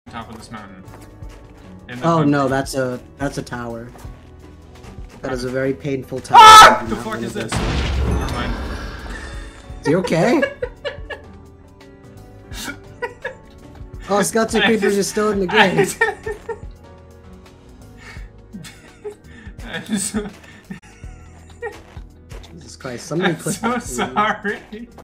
top of this mountain. Oh no, that's a tower. That is a very painful tower. Ah! The fuck is this? Never mind. Is you okay? Oh, Skeleton Creepers are still in the game. Jesus Christ, somebody I'm so sorry.